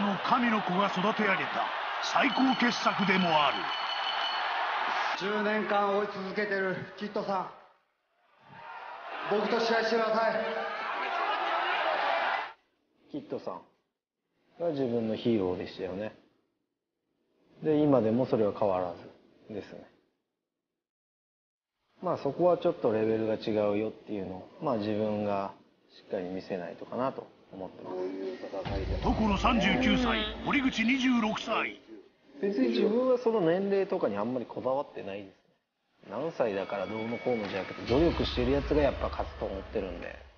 も神の子が育て上げた最高傑作でもある。 10年間追い続けてるキッドさん、僕と試合してください。 キッドさんが自分のヒーローでしたよね。で、今でもそれは変わらずですね。まあそこはちょっとレベルが違うよっていうのを、まあ自分がしっかり見せないとかなと思ってます。 床野39歳、堀口26歳。 別に自分はその年齢とかにあんまりこだわってないですね。何歳だからどうのこうのじゃなくて、努力してるやつがやっぱ勝つと思ってるんで。